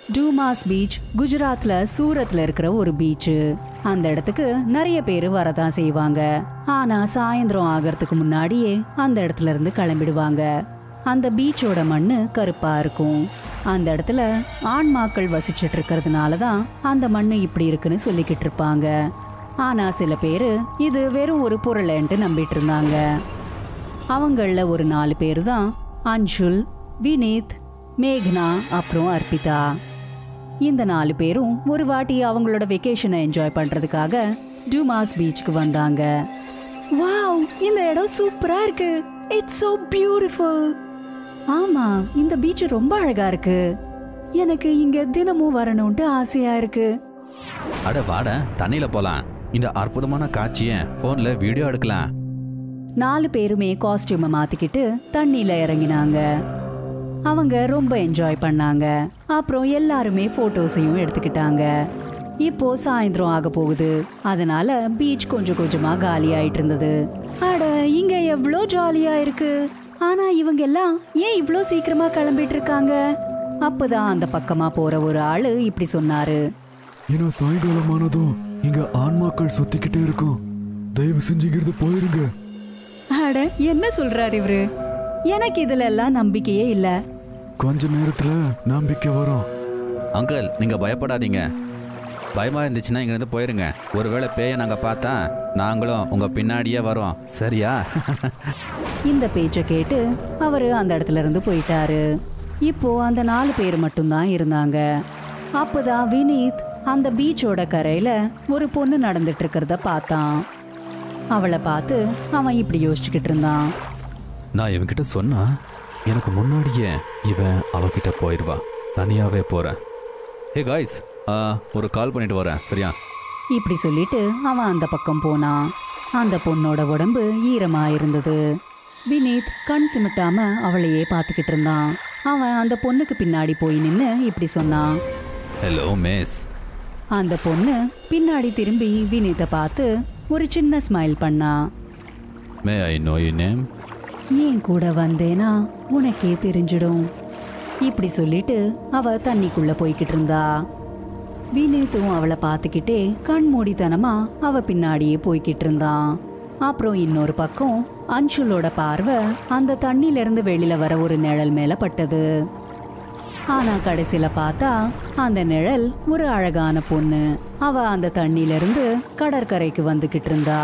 Dumas beach குஜராத்ல சூரத்ல இருக்கிற ஒரு பீச். அந்த இடத்துக்கு நிறைய பேர் வரதான் செய்வாங்க. ஆனா சாயந்தரம் ஆகிறதுக்கு முன்னாடியே அந்த இடத்துல இருந்து கிளம்பிடுவாங்க. அந்த பீச்சோட மண்ணு கருப்பா இருக்கும். அந்த இடத்துல ஆண்மாக்கள் வசிச்சுட்டு இருக்கிறதுனாலதான் அந்த மண்ணு இப்படி இருக்குன்னு சொல்லிக்கிட்டு இருப்பாங்க. ஆனா சில பேரு இது வெறும் ஒரு பொருளைன்ட்டு நம்பிட்டு இருந்தாங்க. அவங்கள ஒரு 4 பேரு தான் அன்ஷுல், வினீத், மேக்னா அப்புறம் அர்ப்பிதா. இந்த 4 பேரும் ஒரு வாட்டி அவங்களோட வெக்கேஷனை என்ஜாய் பண்றதுக்காக டூமாஸ் பீச்சுக்கு வந்தாங்க. வாவ், இந்த இடம் சூப்பரா இருக்கு. It's so beautiful. ஆமா, இந்த பீச் ரொம்ப அழகா இருக்கு. எனக்கு இங்க தினமும் வரணும்ட்டு ஆசையா இருக்கு. அட வாட, தண்ணியில போலாம். இந்த அற்புதமான காட்சியை போன்ல வீடியோ எடுக்கலாம். 4 பேருமே காஸ்டியூமை மாத்திக்கிட்டு தண்ணியில இறங்கினாங்க. அவங்க ரொம்ப என்ஜாய் பண்ணாங்க. அப்புறம் எல்லாருமே போட்டோஸையும் எடுத்துக்கிட்டாங்க. இப்போ சாயந்தரம் ஆக போகுது. அதனால பீச் கொஞ்சம் கொஞ்சமா காலி ஆயிட்டு இருந்தது. அட, இங்க எவ்வளோ ஜாலியா இருக்கு. ஆனா இவங்க எல்லாம் ஏன் இவ்வளோ சீக்கிரமா கிளம்பிட்டு இருக்காங்க? அப்பதான் அந்த பக்கமா போற ஒரு ஆளு இப்படி சொன்னாரு. ஏன்னா சாயங்காலமானதும் இங்க ஆன்மாக்கள் சுத்திக்கிட்டே இருக்கும். தயவு செஞ்சுக்கிறது போயிருங்க. அட, என்ன சொல்றாரு இவரு? எனக்கு இதுல எல்லாம் நம்பிக்கையே இல்ல. கொஞ்ச நேரத்துல நம்பிக்கை வரும். அங்கிள், நீங்க பயப்படாதீங்க. பயமா இருந்துச்சுன்னா இங்க இருந்து போயிருங்க. ஒருவேளை பேய நாங்க பார்த்தா நாங்களும் உங்க பின்னாடியே வரோம், சரியா? இந்த பேச்சை கேட்டு அவரு அந்த இடத்துல இருந்து போயிட்டாரு. இப்போ அந்த 4 பேர் மட்டும்தான் இருந்தாங்க. அப்பதான் வினீத் அந்த பீச்சோட கரையில ஒரு பொண்ணு நடந்துட்டு இருக்கிறத பார்த்தான். அவளை பார்த்து அவன் இப்படி யோசிச்சுக்கிட்டு இருந்தான். நான் இவன்கிட்ட சொன்னா எனக்கு முன்னாடியே இவன் அவகிட்ட போயிடுவா. தனியாவே போறேன். ஹே காய்ஸ், ஒரு கால் பண்ணிட்டு வரேன், சரியா? இப்படி சொல்லிட்டு அவன் அந்த பக்கம் போனான். அந்த பொண்ணோட உடம்பு ஈரமா இருந்தது. வினீத் கண் சிமிட்டாம அவளையே பார்த்துக்கிட்டு இருந்தான். அவன் அந்த பொண்ணுக்கு பின்னாடி போய் நின்று இப்படி சொன்னான். Hello miss. அந்த பொண்ணு பின்னாடி திரும்பி வினீத்தை பார்த்து ஒரு சின்ன ஸ்மைல் பண்ணா. May I know your name? ஏன் கூட வந்தேனா உனக்கே தெரிஞ்சிடும். இப்படி சொல்லிட்டு அவ தண்ணிக்குள்ள போய்கிட்டு இருந்தா. வினீத்தும் அவளை பார்த்துக்கிட்டே கண் மூடித்தனமா அவ பின்னாடியே போய்கிட்டு இருந்தான். அப்புறம் இன்னொரு பக்கம் அன்ஷுலோட பார்வை அந்த தண்ணில இருந்து வெளியில வர ஒரு நிழல் மேல பட்டது. ஆனா கடைசியில பார்த்தா அந்த நிழல் ஒரு அழகான பொண்ணு. அவ அந்த தண்ணில இருந்து கடற்கரைக்கு வந்துகிட்டு இருந்தா.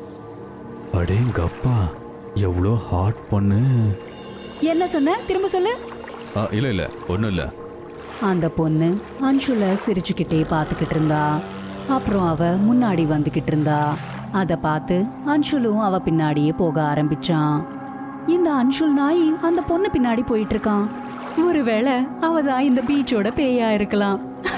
அடேங்கப்பா, எவ்வளோ ஹாட் பொண்ணு. என்ன சொன்ன? திரும்ப சொல்லு. இல்ல இல்ல, ஒன்றும் இல்லை. அந்த பொண்ணு அன்ஷுல சிரிச்சுக்கிட்டே பார்த்துக்கிட்டு இருந்தா. அப்புறம் அவ முன்னாடி வந்துகிட்டு இருந்தா. அதை பார்த்து அன்ஷுலும் அவ பின்னாடியே போக ஆரம்பிச்சான். இந்த அன்ஷுல் நாய் அந்த பொண்ணு பின்னாடி போயிட்டு இருக்கான். ஒருவேளை அவதான் இந்த பீச்சோட பேயா இருக்கலாம்.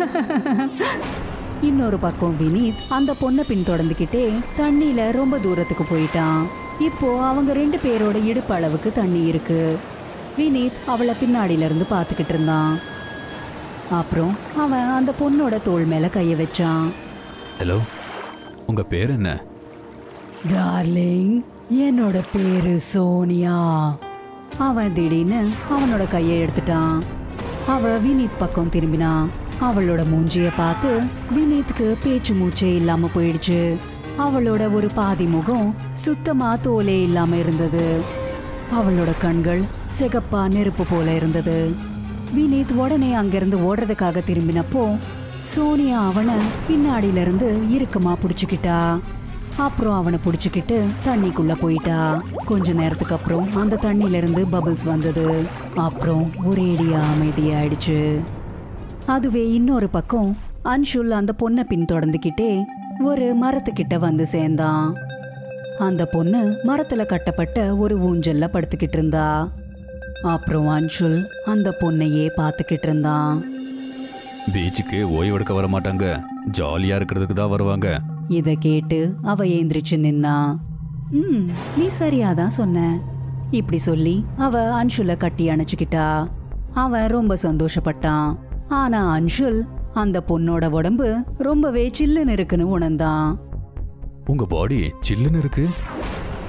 இன்னொரு பக்கம் வினீத் அந்த பொண்ணை பின்தொடர்ந்துகிட்டே தண்ணியில ரொம்ப தூரத்துக்கு போயிட்டான். இப்போ அவங்க 2 பேரோட இடுப்பு அளவுக்கு தண்ணி இருக்கு. வினீத் அவளை பின்னாடியில இருந்து பார்த்துக்கிட்டு இருந்தான். அப்புறம் அவன் அந்த பொண்ணோட தோள் மேல கைய வச்சான். ஹலோ, உங்க பேர் என்ன? டார்லிங், என்னோட பேரு சோனியா. அவன் திடீர்னு அவனோட கையை எடுத்துட்டான். அவ வினீத் பக்கம் திரும்பினா. அவளோட மூஞ்சிய பார்த்து வினீத்துக்கு பேச்சு மூச்சே இல்லாம போயிடுச்சு. அவளோட ஒரு பாதி முகம் சுத்தமா தோலே இல்லாம இருந்தது. அவளோட கண்கள் சிகப்பா நெருப்பு போல இருந்தது. வினீத் உடனே அங்கிருந்து ஓடுறதுக்காக திரும்பினப்போ சோனியா அவனை பின்னாடியில இருந்து இறுக்கமா புடிச்சுக்கிட்டா. அப்புறம் அவனை புடிச்சுக்கிட்டு தண்ணிக்குள்ள போயிட்டா. கொஞ்ச நேரத்துக்கு அப்புறம் அந்த தண்ணில இருந்து பபிள்ஸ் வந்தது. அப்புறம் ஒரேடியா அமைதியாயிடுச்சு. அதுவே இன்னொரு பக்கம் அன்ஷுல் அந்த பொண்ணை பின்தொடர்ந்துகிட்டே ஒரு மரத்துக்கிட்ட வந்து சேர்ந்தான். அந்த பொண்ணு மரத்துல கட்டப்பட்ட ஒரு ஊஞ்சல்ல படுத்துக்கிட்டு இருந்தா. அப்புறம் அன்ஷுல் அந்த பொண்ணையே பார்த்துக்கிட்டு இருந்தான். பீச்சுக்கு ஓய்வெடுக்க வர மாட்டாங்க, ஜாலியா இருக்கிறதுக்கு தான் வருவாங்க. இத கேட்டு அவ ஏந்திரிச்சு நின்னா. நீ சரியாதான் சொன்ன. இப்படி சொல்லி அவ அன்ஷுல கட்டி அணைச்சுக்கிட்டா. அவன் ரொம்ப சந்தோஷப்பட்டான். ஆனா அன்ஷுல் அந்த பொண்ணோட உடம்பு ரொம்பவே சில்லுன்னு இருக்குன்னு உணர்ந்தான். உங்க பாடி சில்லுன்னு இருக்கு.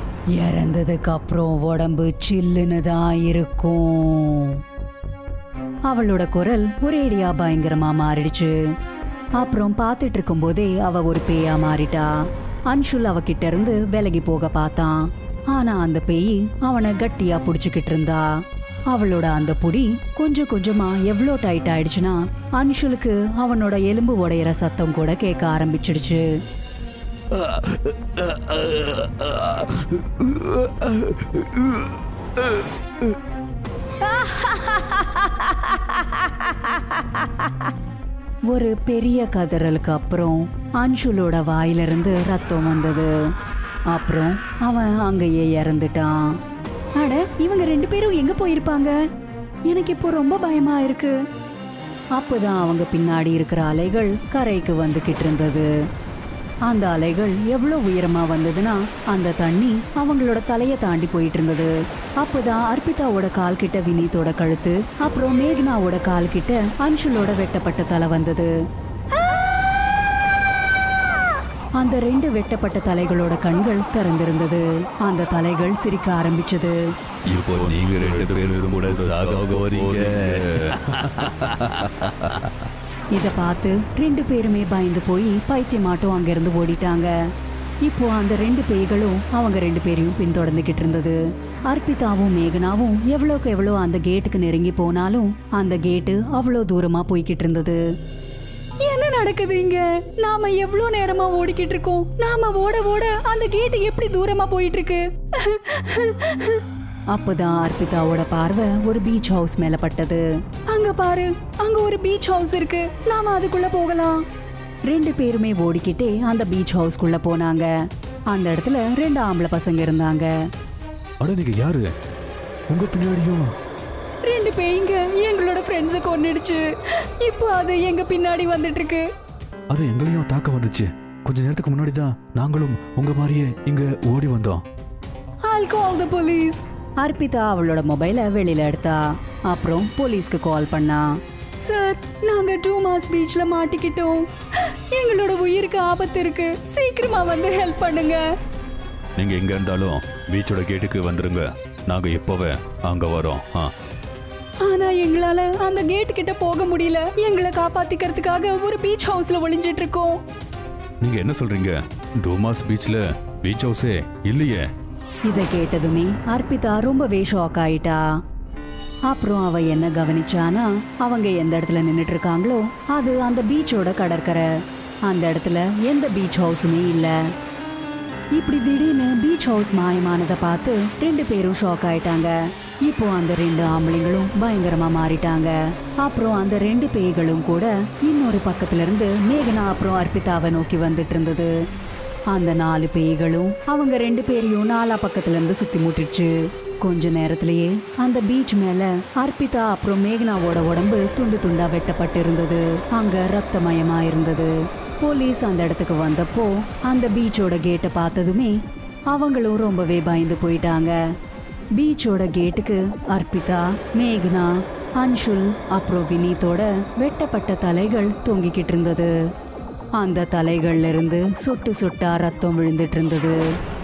இறந்ததுக்கு அப்புறம் உடம்பு சில்லுன்னு தான் இருக்கும். அவளோட குரல் ஒரேடியா பயங்கரமா மாறிடுச்சு. அப்புறம் பார்த்துட்டு இருக்கும் போதே அவ ஒரு பேயா மாறிட்டா. அன்ஷுல் அவகிட்ட இருந்து விலகி போக பார்த்தான். ஆனா அந்த பேய் அவனை கட்டியா புடிச்சுக்கிட்டு இருந்தா. அவளோட அந்த புடி கொஞ்சம் கொஞ்சமா எவ்வளோ டைட் ஆயிடுச்சுன்னா அன்ஷுலுக்கு அவனோட எலும்பு உடையிற சத்தம் கூட கேட்க ஆரம்பிச்சிடுச்சு. ஒரு பெரிய கதறலுக்கு அப்புறம் அன்ஷுலோட வாயிலிருந்து ரத்தம் வந்தது. அப்புறம் அவன் அங்கேயே இறந்துட்டான். அட, இவங்க 2 பேரும் எங்க போயிருப்பாங்க? எனக்கு இப்போ ரொம்ப பயமா இருக்கு. அப்பதான் அவங்க பின்னாடி இருக்கிற அலைகள் கரைக்கு வந்துகிட்டு இருந்தது. அந்த அலைகள் எவ்வளவு உயரமா வந்ததுன்னா அந்த தண்ணி அவங்களோட தலைய தாண்டி போயிட்டு இருந்தது. அப்பதான் அர்ப்பிதாவோட கால் கிட்ட வினீத்தோட கழுத்து, அப்புறம் மேகனாவோட கால் கிட்ட அன்ஷுலோட வெட்டப்பட்ட தலை வந்தது. அந்த 2 வெட்டப்பட்ட தலைகளோட கண்கள் திறந்திருந்தது. அந்த தலைகள் சிரிக்க ஆரம்பிச்சது. இப்போ நீங்க 2 பேரும் கூட சாக போறீங்க. இத பார்த்து 2 பேருமே பயந்து போய் பைத்தியமாட்டம் அங்கிருந்து ஓடிட்டாங்க. இப்போ அந்த 2 பேய்களும் அவங்க 2 பேரையும் பின்தொடர்ந்துகிட்டு இருந்தது. அர்ப்பிதாவும் மேகனாவும் எவ்வளோக்கு எவ்வளோ அந்த கேட்டுக்கு நெருங்கி போனாலும் அந்த கேட்டு அவ்வளோ தூரமா போய்கிட்டு இருந்தது. என்ன நடக்குது இங்க? நாம எவ்வளவு நேரமா ஓடிக்கிட்டு இருக்கோம். நாம ஓட ஓட அந்த கேட்டு எப்படி தூரமா போயிட்டு இருக்கு? அப்பதான் அர்ப்பிதாவோட பார்வை ஒரு பீச் ஹவுஸ் மேல பட்டது. அங்க பாரு, அங்க ஒரு பீச் ஹவுஸ் இருக்கு. நாம அதுக்குள்ள போகலாம். 2 பேருமே ஓடிக்கிட்டே அந்த பீச் ஹவுஸ்க்குள்ள போனாங்க. அந்த இடத்துல 2 ஆம்பளை பசங்க இருந்தாங்க. அட, நீங்க யாரு? உங்க பின்னாடியும் 2 பேய்ங்க எங்களோட ஃப்ரெண்ட்ஸை கொன்னுடுச்சு. இப்போ அது எங்க பின்னாடி வந்துட்டு இருக்கு. அது எங்களையும் தாக்க வந்துச்சு. கொஞ்ச நேரத்துக்கு முன்னாடி தான் நாங்களும் உங்க மாதிரியே இங்க ஓடி வந்தோம். I'll call the police. Arpita அவளோட மொபைலை வெளியில எடுத்தா. அப்புறம் போலீஸ்க்கு கால் பண்ணா. சார், நாங்க 2 மாஸ் பீச்ல மாட்டிக்கிட்டோம். எங்களோட உயிருக்கு ஆபத்து இருக்கு. சீக்கிரமா வந்து ஹெல்ப் பண்ணுங்க. நீங்க எங்க இருந்தாலும் பீச்சோட கேட்டுக்கு வந்துருங்க. நாங்க இப்பவே அங்க வரோம். ஆனா எங்களால அந்த கேட் கிட்ட போக முடியல. எங்களை காப்பாத்திக்கிறதுக்காக ஒரு பீச் ஹவுஸ்ல ஒளிஞ்சிட்டு இருக்கோம். நீங்க என்ன சொல்றீங்க? டூமாஸ் பீச்ல பீச் ஹவுஸே இல்லையே. இத கேட்டதுமே அர்ப்பிதா ரொம்பவே ஷாக் ஆயிட்டா. அப்புறம் அவ என்ன கவனிச்சானா, அவங்க எந்த இடத்துல நின்னுட்டு இருக்காங்களோ அது அந்த பீச்சோட கடற்கரை. அந்த இடத்துல எந்த பீச் ஹவுஸுமே இல்ல. இப்படி திடீர்னு பீச் ஹவுஸ் மாயமானதை பார்த்து 2 பேரும் ஷாக் ஆயிட்டாங்க. இப்போ அந்த 2 ஆம்பளைங்களும் பயங்கரமா மாறிட்டாங்க. அப்புறம் அந்த 2 பேய்களும் கூட இன்னொரு பக்கத்துல இருந்து மேகனா அப்புறம் அர்ப்பிதாவை நோக்கி வந்துட்டு இருந்தது. அந்த 4 பேய்களும் அவங்க 2 பேரையும் 4 பக்கத்துல இருந்து சுத்தி முட்டிடுச்சு. கொஞ்ச நேரத்திலேயே அந்த பீச் மேல அர்ப்பிதா அப்புறம் மேகனாவோட உடம்பு துண்டு துண்டா வெட்டப்பட்டு இருந்தது. அங்க ரத்தமயமா இருந்தது. போலீஸ் அந்த இடத்துக்கு வந்தப்போ அந்த பீச்சோட கேட்டை பார்த்ததுமே அவங்களும் ரொம்பவே பயந்து போயிட்டாங்க. பீச்சோட கேட்டுக்கு அர்ப்பிதா, மேகனா, அன்ஷுல் அப்புறம் வினீத்தோட வெட்டப்பட்ட தலைகள் தொங்கிக்கிட்டு இருந்தது. அந்த தலைகள்ல இருந்து சொட்டு சொட்டா ரத்தம் விழுந்துட்டு இருந்தது.